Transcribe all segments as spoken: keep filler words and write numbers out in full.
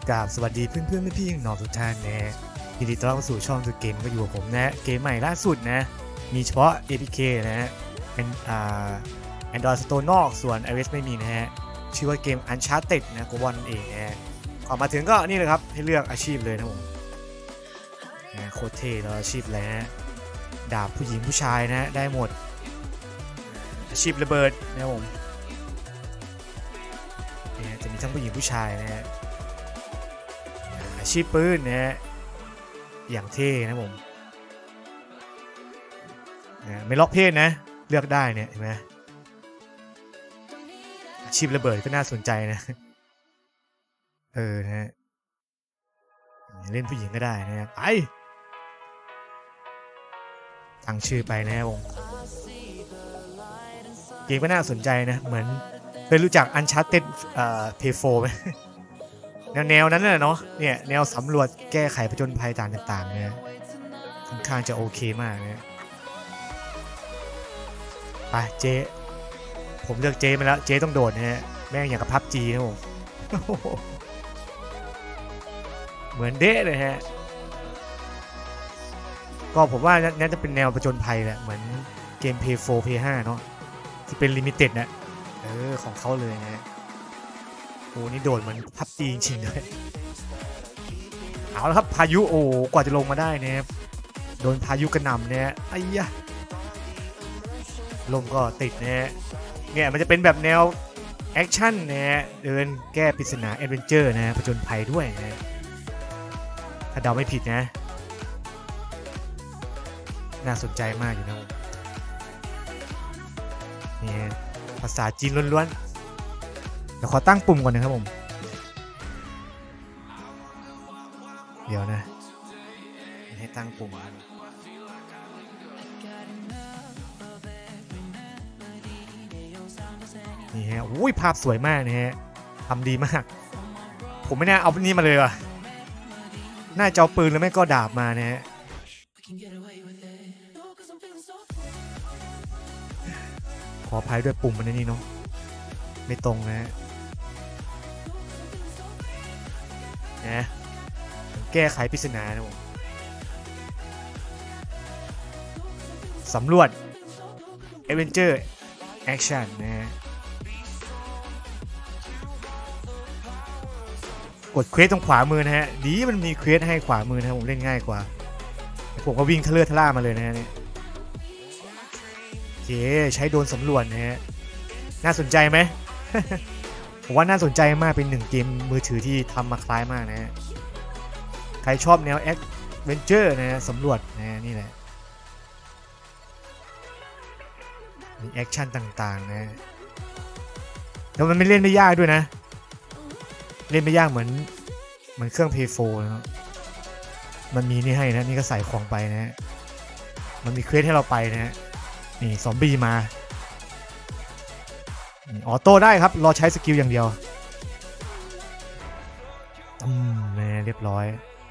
กราบสวัสดีเพื่อนเพื่อนพี่ๆน้องทุกท่านนะยินดีต้อนรับสู่ช่องตัวเกมก็อยู่กับผมนะเกมใหม่ล่าสุดนะมีเฉพาะ เอ พี เค นะฮะเป็นอ่า Android Store นอกส่วน iOS ไม่มีนะฮะชื่อว่าเกม Uncharted นะโกบอลเองนะออกมาถึงก็นี่เลยครับให้เลือกอาชีพเลยนะผมนะโคตรเท่แล้วอาชีพอะไรนะดาบผู้หญิงผู้ชายนะได้หมดอาชีพระเบิดนะผมจะมีทั้งผู้หญิงผู้ชายนะฮะอาชีพปืนนะฮะอย่างเท่นะผมนะไม่ล็อกเพศนะเลือกได้เนี่ยเห็นไหมอาชีพระเบิดก็น่าสนใจนะเออนะฮะเล่นผู้หญิงก็ได้นะไปตั้งชื่อไปนะผมเกมก็น่าสนใจนะเหมือนเคยรู้จัก Uncharted เอ่อ เพย์ โฟร์ ไหมแนวแนวนั้นน่ะเนาะเนี่ยแนวสำรวจแก้ไขผจญภัยต่างๆเนี่ยค่อนข้างจะโอเคมากนะไปเจผมเลือกเจมาแล้วเจต้องโดดนะฮะแม่งอย่างกับพับจีนะผมเหมือนเด้เลยฮะก็ผมว่าน่าจะเป็นแนวผจญภัยแหละเหมือนเกม เพย์ โฟร์ เพย์ ไฟว์ เนาะที่เป็นลิมิเต็ดนะเออของเขาเลยนะโอ้นี่โดดเหมือนพับจีจริงๆเลยเอาละครับพายุโอ้กว่าจะลงมาได้นะครับโดนพายุกระหน่ำเนี่ยไอ้ยะลมก็ติดนะเนี่ยมันจะเป็นแบบแนวแอคชั่นนะเดินแก้ปริศนาแอดเวนเจอร์นะผจญภัยด้วยนะถ้าเดาไม่ผิดนะน่าสนใจมากอยู่นะนี่ภาษาจีนล้วนๆเดี๋ยวขอตั้งปุ่มก่อนนะครับผมเดี๋ยวนะให้ตั้งปุ่มนี่ฮะอุ้ยภาพสวยมากนะฮะทำดีมากผมไม่น่าเอานี่มาเลยว่ะน่าจะเอาปืนหรือไม่ก็ดาบมานะฮะขออภัยด้วยปุ่มมันนี่เนาะไม่ตรงนะนะแก้ไขปริศนานะผมสำรวจ Adventure Action นะกดเควสตรงขวามือนะฮะดีมันมีเควสให้ขวามือนะผมเล่นง่ายกว่าผมก็วิ่งทะเลทะล่ามาเลยนะฮะเนี่ยโอเคใช้โดนสำรวจนะฮะน่าสนใจไหม ผมว่าน่าสนใจมากเป็นหนึ่งเกมมือถือที่ทำมาคล้ายมากนะฮะใครชอบแนวแอดเวนเจอร์นะฮะสำรวจนะฮะนี่แหละมีแอคชั่นต่างๆนะแล้วมันไม่เล่นไม่ยากด้วยนะเล่นไม่ยากเหมือนเหมือนเครื่อง เพย์ โฟร์ นะมันมีนี่ให้นะนี่ก็ใส่ของไปนะฮะมันมีเควสให้เราไปนะฮะนี่ซอมบี้มาออโต้ได้ครับรอใช้สกิลอย่างเดียวอืมเนี่ยเรียบร้อย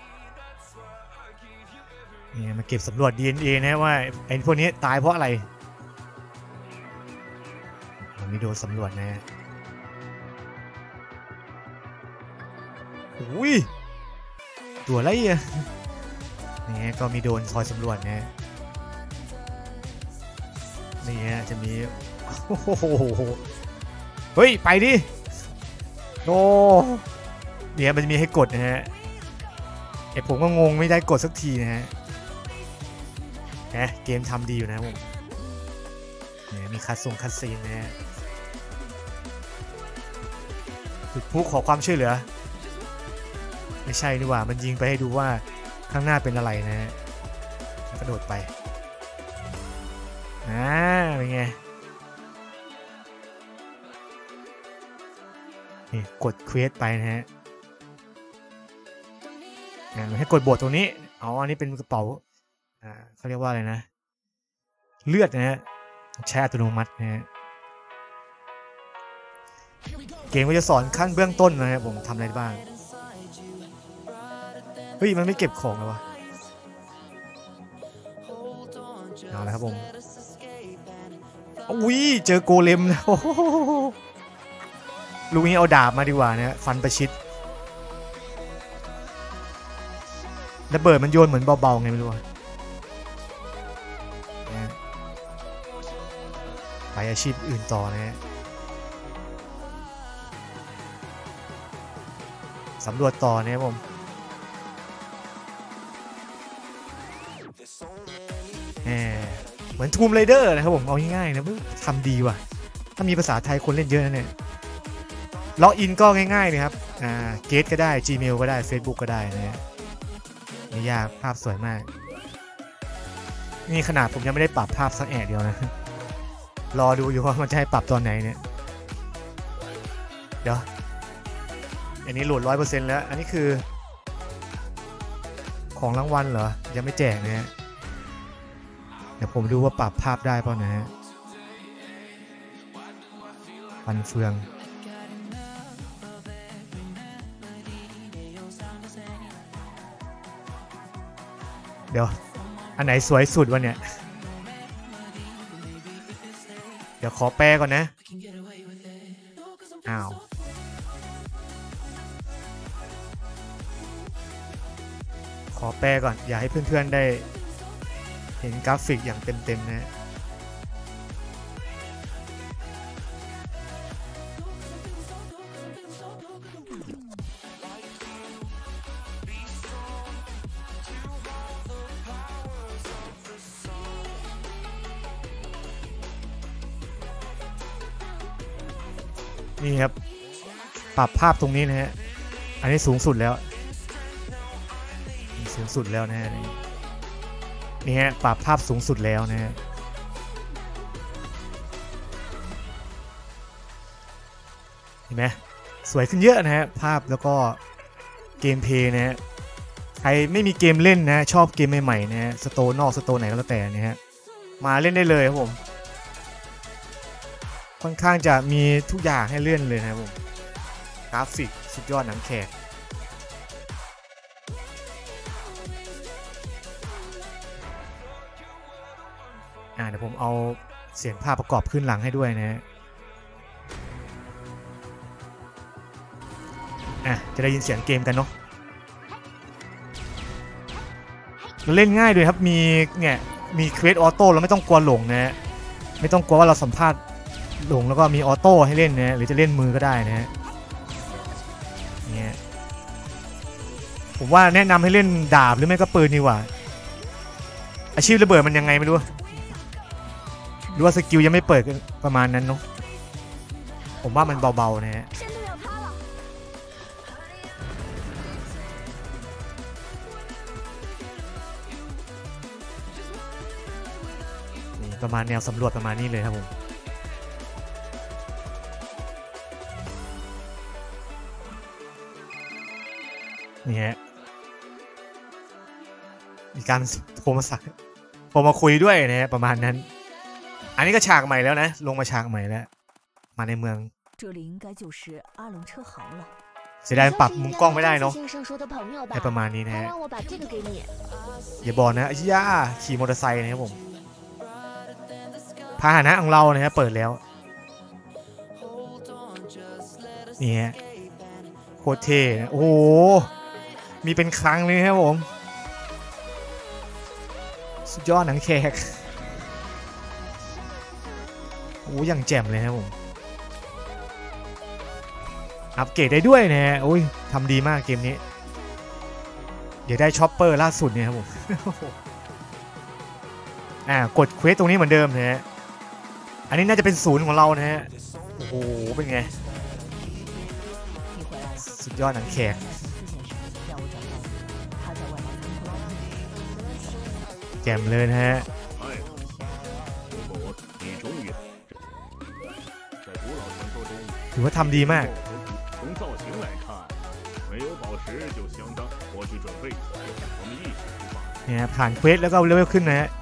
นี่มาเก็บสำรวจ ดี เอ็น เอ นะว่าไอ้พวกนี้ตายเพราะอะไรมันมีโดนสำรวจนะอุ้ยตัวอะไรอ่ะนี่ก็มีโดนคอยสำรวจนะนี่ฮะจะมีโอ้โหเฮ้ยไปดิโอ้เนี่ยมันจะมีให้กดนะฮะไอผมก็งงไม่ได้กดสักทีนะฮะแหมเกมทำดีอยู่นะผมเนี่ยมีคัดทรงคัดซีนนะฮะผู้ขอความช่วยเหลือไม่ใช่นี่หว่ามันยิงไปให้ดูว่าข้างหน้าเป็นอะไรนะฮะกระโดดไปอ่าเป็นไงนี่กดเควสไปนะฮะให้กดบทตรงนี้อ๋ออันนี้เป็นกระเป๋าอ่าเขาเรียกว่าอะไรนะเลือดนะฮะใช้อัตโนมัตินะฮะเกมก็จะสอนขั้นเบื้องต้นนะครับผมทำอะไรบ้างเฮ้ยมันไม่เก็บของเลยวะเอาละครับผมอุ้ยเจอโกเลมนะลุงนี้เอาดาบมาดีกว่านะฟันประชิดระเบิดมันโยนเหมือนเบาๆไงไม่รู้นะไปอาชีพอื่นต่อนะฮะสำรวจต่อนะครับผมเหมือนทูมไรเดอร์นะครับผมเอาง่ายๆนะทำดีว่ะถ้ามีภาษาไทยคนเล่นเยอะนะเนี่ยล็อกอินก็ง่ายๆเลยครับอ่าเกตก็ได้ Gmail ก็ได้ Facebook ก็ได้นะไม่ยากภาพสวยมากนี่ขนาดผมยังไม่ได้ปรับภาพสักแอะเดียวนะรอดูอยู่ว่ามันจะให้ปรับตอนไหนเนี่ยเดี๋ยวอันนี้โหลด ร้อยเปอร์เซ็นต์ แล้วอันนี้คือของรางวัลเหรอยังไม่แจกนะฮะเดี๋ยวผมดูว่าปรับภาพได้ป่ะนะฮะฟันเฟืองเดี๋ยวอันไหนสวยสุดวะเนี่ยเดี๋ยวขอแปลก่อนนะอ้าวขอแปลก่อนอย่าให้เพื่อนๆได้เห็นกราฟิกอย่างเต็มๆนะนี่ครับปรับภาพตรงนี้นะฮะอันนี้สูงสุดแล้วสูงสุดแล้วนะฮะนี่ฮะปรับภาพสูงสุดแล้วนะฮะเห็นไหมสวยขึ้นเยอะนะฮะภาพแล้วก็เกมเพลย์นะฮะใครไม่มีเกมเล่นนะชอบเกมใหม่ๆนะฮะสโตร์นอกสโตร์ไหนก็แล้วแต่นะฮะมาเล่นได้เลยครับผมค่อนข้างจะมีทุกอย่างให้เล่นเลยนะครับผมกราฟิกสุดยอดหนังแขกอ่าเดี๋ยวผมเอาเสียงภาพประกอบขึ้นหลังให้ด้วยนะอ่ะจะได้ยินเสียงเกมกันเนาะเล่นง่ายด้วยครับมีเนี่ยมีเควสออโต้เราไม่ต้องกลัวหลงนะไม่ต้องกลัวว่าเราสัมภาษณ์หลงแล้วก็มีออโต้ให้เล่นนะหรือจะเล่นมือก็ได้นะเนี่ยผมว่าแนะนำให้เล่นดาบหรือไม่ก็ปืนดีกว่าอาชีพระเบิดมันยังไงไม่รู้หรือว่าสกิลยังไม่เปิดประมาณนั้นเนาะผมว่ามันเบาๆนะฮะนี่ประมาณแนวสำรวจประมาณนี้เลยครับผมนี่ฮะมีการโทรมาสักโทรมาคุยด้วยนะฮะประมาณนั้นอันนี้ก็ฉากใหม่แล้วนะลงมาฉากใหม่แล้วมาในเมืองเสียดายปรับมุมกล้องไม่ได้เนาะแต่ประมาณนี้นะฮะอย่าบอกนะย่าขี่มอเตอร์ไซค์นะครับผมพาหนะของเรานะฮะเปิดแล้วนี่ฮะโคตรเท่โอ้โหมีเป็นครั้งเลยครับผมสุดยอดหนังแขกโอ้ยังแจ่มเลยครับผมอัปเกรดได้ด้วยนะฮะโอ้ยทำดีมากเกมนี้เดี๋ยวได้ช็อปเปอร์ล่าสุดเนี่ยครับผมอ่ากดเควสตรงนี้เหมือนเดิมนะฮะอันนี้น่าจะเป็นศูนย์ของเรานะฮะโอ้โหเป็นไงสุดยอดหนังแขกแจ่มเลยนะฮะถือว่าทำดีมากเนี่ยผ่านเควสแล้วก็เลเวลขึ้นนะฮะ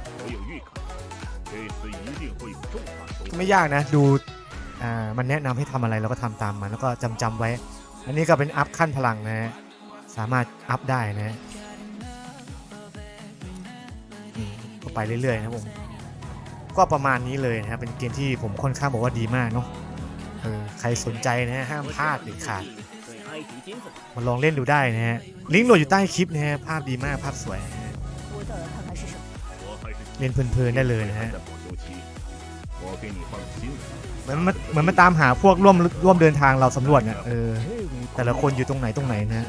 ไม่ยากนะดูอ่ามันแนะนำให้ทำอะไรเราก็ทำตามมันแล้วก็จำจำไว้อันนี้ก็เป็นอัพขั้นพลังนะฮะสามารถอัพได้นะก็ไปเรื่อยๆนะผมก็ประมาณนี้เลยนะครับเป็นเกมที่ผมค่อนข้างบอกว่าดีมากเนาะเออใครสนใจนะฮะห้ามพลาดเด็ดขาดมาลองเล่นดูได้นะฮะลิงก์โหลดอยู่ใต้คลิปนะฮะภาพดีมากภาพสวยนะฮะเล่นเพลินๆได้เลยนะฮะเหมือนมันเหมือนมันตามหาพวกร่วมร่วมเดินทางเราสำรวจเนี่ยเออแต่ละคนอยู่ตรงไหนตรงไหนนะ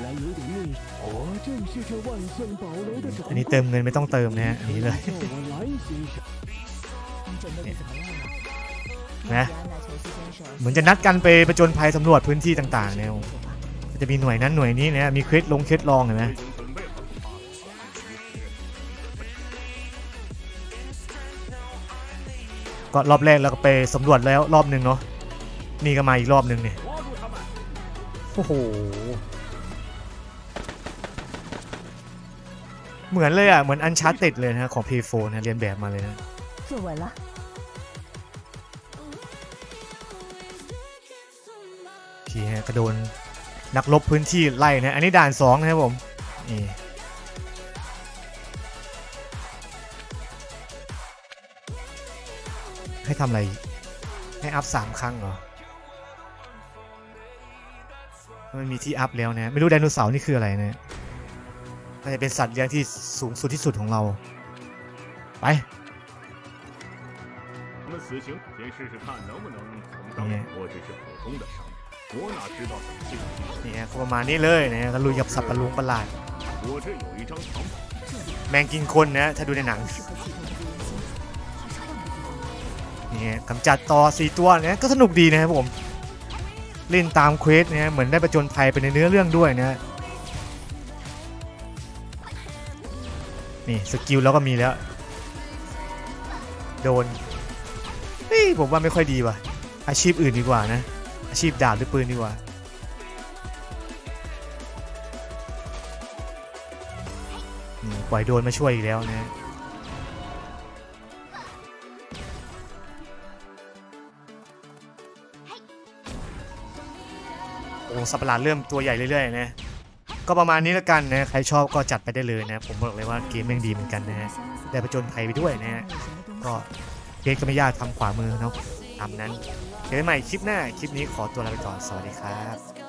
อันนี้เติมเงินไม่ต้องเติมนะฮะอันนี้เลยนะเหมือนจะนัดกันไปประจนภัยสำรวจพื้นที่ต่างๆเนี่ยจะมีหน่วยนั้นหน่วยนี้นะมีเคล็ดลงเคล็ดลองเห็นไหมก็รอบแรกแล้วก็ไปสำรวจแล้วรอบหนึ่งเนาะนี่ก็มาอีกรอบหนึ่งเนี่ยโอ้โหเหมือนเลยอ่ะเหมือนอันชาร์ติดเลยนะของ พี โฟร์ นะเรียนแบบมาเลยนะพี่ฮะกระโดนนักรบพื้นที่ไล่นะอันนี้ด่านสองนะครับผมนี่ให้ทำอะไรให้อัพสามครั้งเหรอมันมีที่อัพแล้วนะไม่รู้ไดโนเสาร์นี่คืออะไรนะน่าจะเป็นสัตว์เลี้ยงที่สูงสุดที่สุดของเราไปนี่ฮะประมาณนี้เลยนะก็ลุยกับสัตว์ประหลาดประหลาดแมงกินคนนะถ้าดูในหนังนี่กำจัดต่อสี่ตัวนะก็สนุกดีนะครับผมเล่นตามเควสนะเหมือนได้ประจนภัยไปในเนื้อเรื่องด้วยนะนี่สกิลแล้วก็มีแล้วโดนเฮ้ยผมว่าไม่ค่อยดีว่ะอาชีพอื่นดีกว่านะอาชีพดาบหรือปืนดีกว่าปล่อยโดนมาช่วยอีกแล้วนะโอ้สัตว์ประหลาดเริ่มตัวใหญ่เรื่อยๆนะก็ประมาณนี้แล้วกันนะใครชอบก็จัดไปได้เลยนะผมบอกเลยว่าเกมแม่งดีเหมือนกันนะฮะได้ประจนภัยไปด้วยนะฮะก็เกมก็ไม่ยากทำขวามือเนาะตามนั้นเจอกันใหม่คลิปหน้าคลิปนี้ขอตัวลาไปก่อนสวัสดีครับ